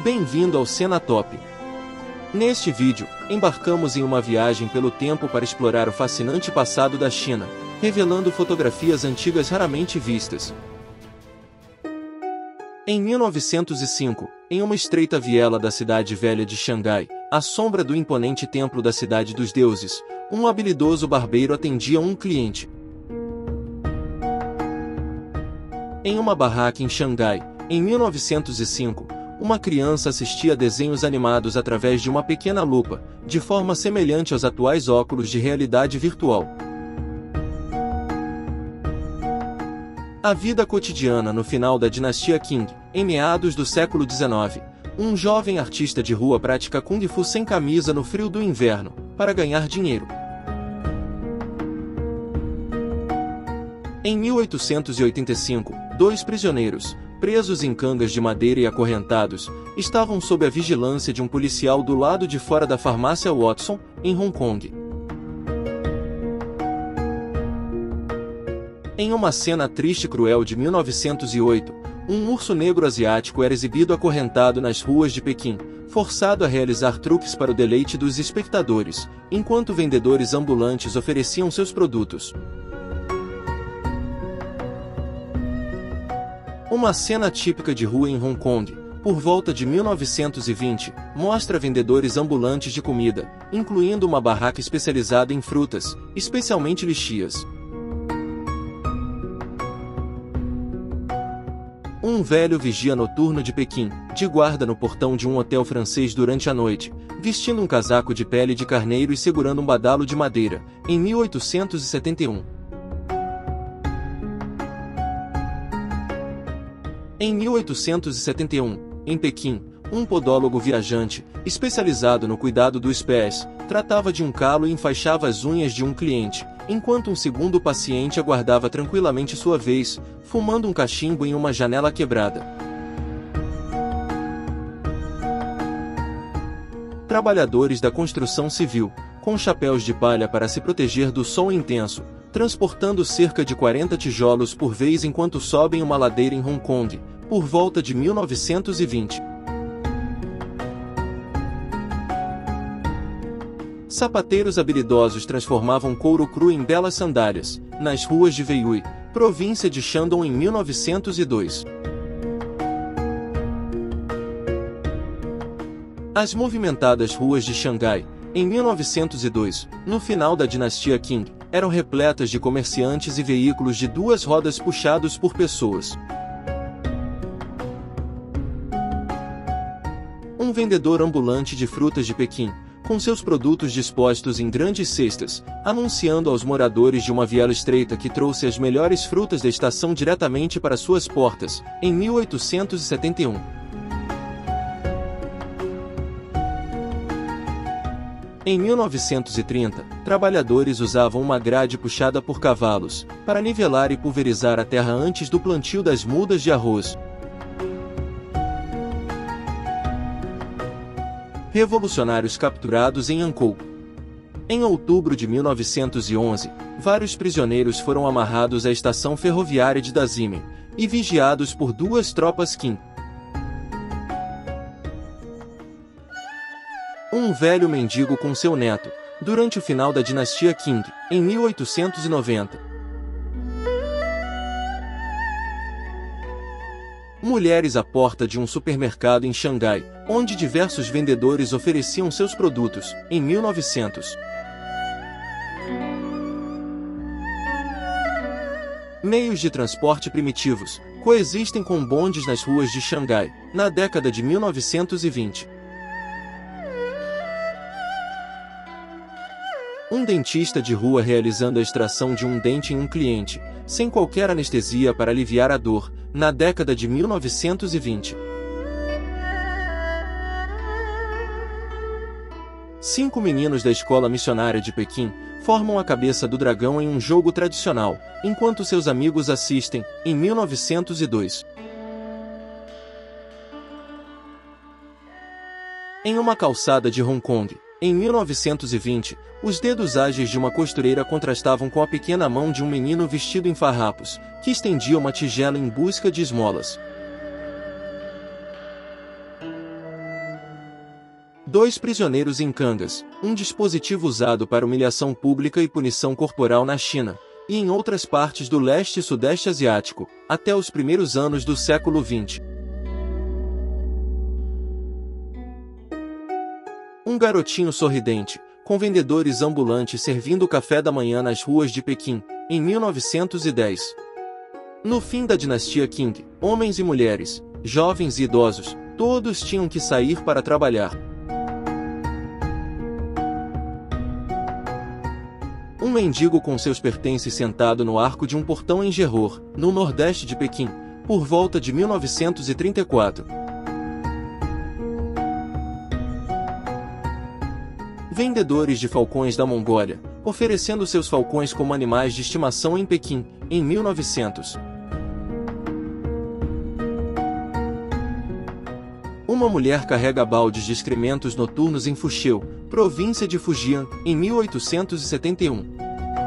Bem-vindo ao Cena Top. Neste vídeo, embarcamos em uma viagem pelo tempo para explorar o fascinante passado da China, revelando fotografias antigas raramente vistas. Em 1905, em uma estreita viela da cidade velha de Xangai, à sombra do imponente templo da Cidade dos Deuses, um habilidoso barbeiro atendia um cliente. Em uma barraca em Xangai, em 1905, uma criança assistia a desenhos animados através de uma pequena lupa, de forma semelhante aos atuais óculos de realidade virtual. A vida cotidiana no final da dinastia Qing, em meados do século XIX, um jovem artista de rua pratica Kung Fu sem camisa no frio do inverno, para ganhar dinheiro. Em 1885, dois prisioneiros, presos em cangas de madeira e acorrentados, estavam sob a vigilância de um policial do lado de fora da farmácia Watson, em Hong Kong. Em uma cena triste e cruel de 1908, um urso negro asiático era exibido acorrentado nas ruas de Pequim, forçado a realizar truques para o deleite dos espectadores, enquanto vendedores ambulantes ofereciam seus produtos. Uma cena típica de rua em Hong Kong, por volta de 1920, mostra vendedores ambulantes de comida, incluindo uma barraca especializada em frutas, especialmente lixias. Um velho vigia noturno de Pequim, de guarda no portão de um hotel francês durante a noite, vestindo um casaco de pele de carneiro e segurando um badalo de madeira, em 1871. Em 1871, em Pequim, um podólogo viajante, especializado no cuidado dos pés, tratava de um calo e enfaixava as unhas de um cliente, enquanto um segundo paciente aguardava tranquilamente sua vez, fumando um cachimbo em uma janela quebrada. Trabalhadores da construção civil, com chapéus de palha para se proteger do sol intenso, transportando cerca de 40 tijolos por vez enquanto sobem uma ladeira em Hong Kong, por volta de 1920. Sapateiros habilidosos transformavam couro cru em belas sandálias, nas ruas de Weiyue, província de Shandong em 1902. As movimentadas ruas de Xangai, em 1902, no final da dinastia Qing, eram repletas de comerciantes e veículos de duas rodas puxados por pessoas. Um vendedor ambulante de frutas de Pequim, com seus produtos dispostos em grandes cestas, anunciando aos moradores de uma viela estreita que trouxe as melhores frutas da estação diretamente para suas portas, em 1871. Em 1930, trabalhadores usavam uma grade puxada por cavalos, para nivelar e pulverizar a terra antes do plantio das mudas de arroz. Revolucionários capturados em Angkor. Em outubro de 1911, vários prisioneiros foram amarrados à estação ferroviária de Dazime, e vigiados por duas tropas Qing. Um velho mendigo com seu neto, durante o final da dinastia Qing, em 1890. Mulheres à porta de um supermercado em Xangai, onde diversos vendedores ofereciam seus produtos, em 1900. Meios de transporte primitivos coexistem com bondes nas ruas de Xangai, na década de 1920. Um dentista de rua realizando a extração de um dente em um cliente, sem qualquer anestesia para aliviar a dor, na década de 1920. 5 meninos da escola missionária de Pequim formam a cabeça do dragão em um jogo tradicional, enquanto seus amigos assistem, em 1902. Em uma calçada de Hong Kong, em 1920, os dedos ágeis de uma costureira contrastavam com a pequena mão de um menino vestido em farrapos, que estendia uma tigela em busca de esmolas. 2 prisioneiros em cangas, um dispositivo usado para humilhação pública e punição corporal na China, e em outras partes do leste e sudeste asiático, até os primeiros anos do século XX. Um garotinho sorridente, com vendedores ambulantes servindo café da manhã nas ruas de Pequim, em 1910. No fim da dinastia Qing, homens e mulheres, jovens e idosos, todos tinham que sair para trabalhar. Um mendigo com seus pertences sentado no arco de um portão em Gerror, no nordeste de Pequim, por volta de 1934. Vendedores de falcões da Mongólia, oferecendo seus falcões como animais de estimação em Pequim, em 1900. Uma mulher carrega baldes de excrementos noturnos em Fusheu, província de Fujian, em 1871.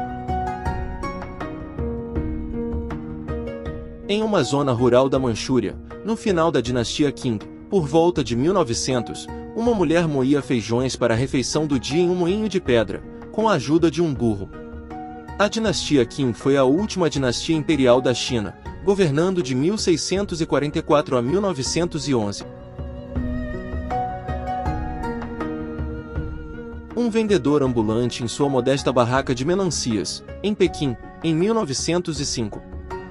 Em uma zona rural da Manchúria, no final da dinastia Qing, por volta de 1900, uma mulher moía feijões para a refeição do dia em um moinho de pedra, com a ajuda de um burro. A dinastia Qing foi a última dinastia imperial da China, governando de 1644 a 1911. Um vendedor ambulante em sua modesta barraca de melancias, em Pequim, em 1905.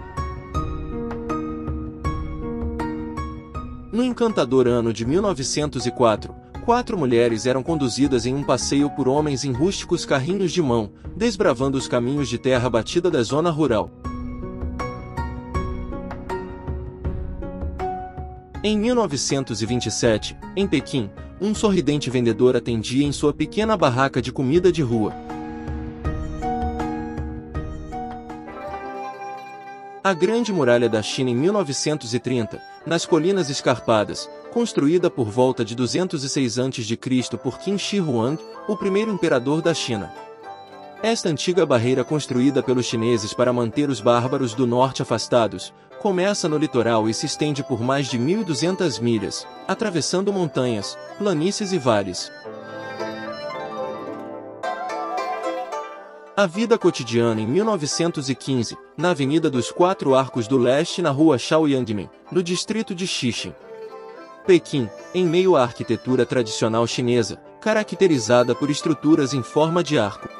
No encantador ano de 1904, 4 mulheres eram conduzidas em um passeio por homens em rústicos carrinhos de mão, desbravando os caminhos de terra batida da zona rural. Em 1927, em Pequim, um sorridente vendedor atendia em sua pequena barraca de comida de rua. A Grande Muralha da China em 1930, nas colinas escarpadas, construída por volta de 206 a.C. por Qin Shi Huang, o primeiro imperador da China. Esta antiga barreira construída pelos chineses para manter os bárbaros do norte afastados, começa no litoral e se estende por mais de 1.200 milhas, atravessando montanhas, planícies e vales. A vida cotidiana em 1915, na Avenida dos Quatro Arcos do Leste na rua Shaoyangmen, no distrito de Xixin. Pequim, em meio à arquitetura tradicional chinesa, caracterizada por estruturas em forma de arco.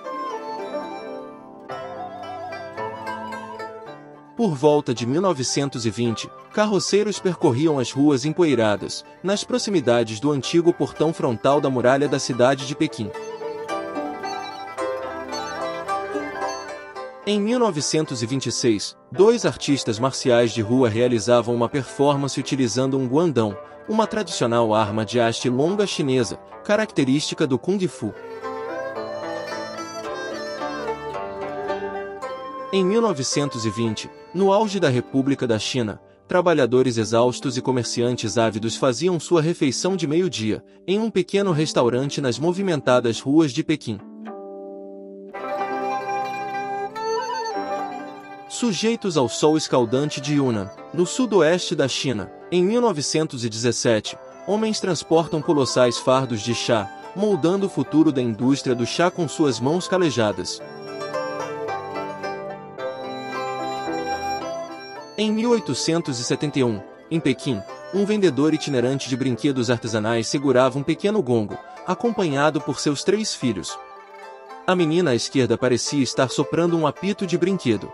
Por volta de 1920, carroceiros percorriam as ruas empoeiradas, nas proximidades do antigo portão frontal da muralha da cidade de Pequim. Em 1926, 2 artistas marciais de rua realizavam uma performance utilizando um guandão, uma tradicional arma de haste longa chinesa, característica do Kung Fu. Em 1920, no auge da República da China, trabalhadores exaustos e comerciantes ávidos faziam sua refeição de meio-dia, em um pequeno restaurante nas movimentadas ruas de Pequim. Sujeitos ao sol escaldante de Yunnan, no sudoeste da China, em 1917, homens transportam colossais fardos de chá, moldando o futuro da indústria do chá com suas mãos calejadas. Em 1871, em Pequim, um vendedor itinerante de brinquedos artesanais segurava um pequeno gongo, acompanhado por seus 3 filhos. A menina à esquerda parecia estar soprando um apito de brinquedo.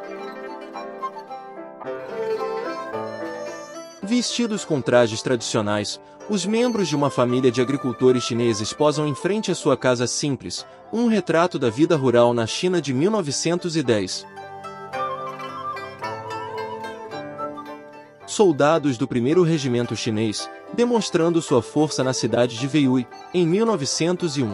Vestidos com trajes tradicionais, os membros de uma família de agricultores chineses posam em frente à sua casa simples, um retrato da vida rural na China de 1910. Soldados do 1º Regimento Chinês, demonstrando sua força na cidade de Weiyue, em 1901.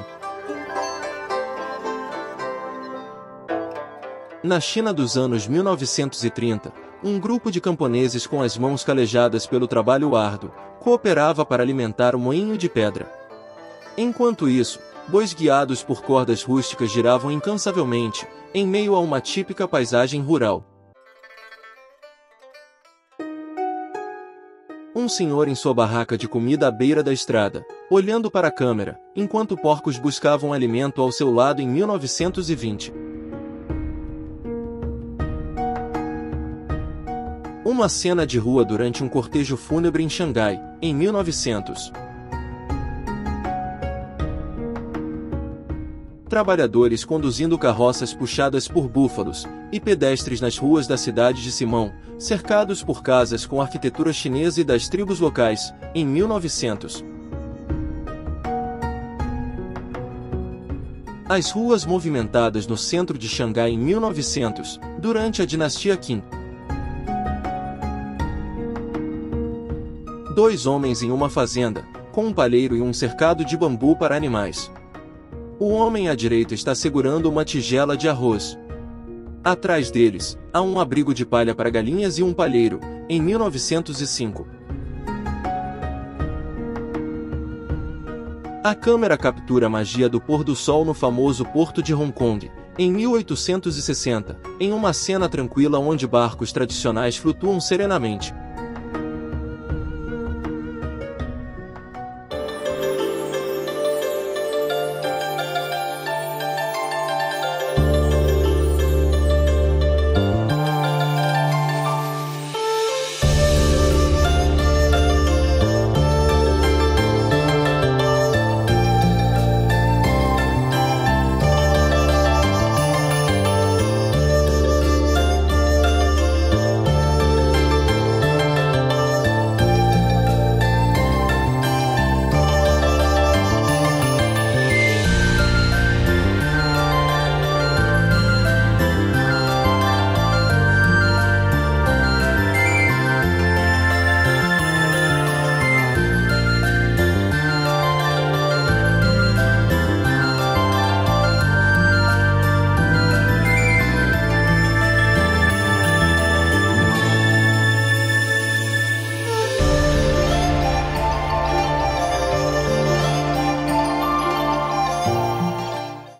Na China dos anos 1930, um grupo de camponeses com as mãos calejadas pelo trabalho árduo, cooperava para alimentar o moinho de pedra. Enquanto isso, bois guiados por cordas rústicas giravam incansavelmente, em meio a uma típica paisagem rural. Um senhor em sua barraca de comida à beira da estrada, olhando para a câmera, enquanto porcos buscavam alimento ao seu lado em 1920. Uma cena de rua durante um cortejo fúnebre em Xangai, em 1900. Trabalhadores conduzindo carroças puxadas por búfalos, e pedestres nas ruas da cidade de Simão, cercados por casas com arquitetura chinesa e das tribos locais, em 1900. As ruas movimentadas no centro de Xangai em 1900, durante a dinastia Qin. 2 homens em uma fazenda, com um palheiro e um cercado de bambu para animais. O homem à direita está segurando uma tigela de arroz. Atrás deles, há um abrigo de palha para galinhas e um palheiro, em 1905. A câmera captura a magia do pôr do sol no famoso porto de Hong Kong, em 1860, em uma cena tranquila onde barcos tradicionais flutuam serenamente.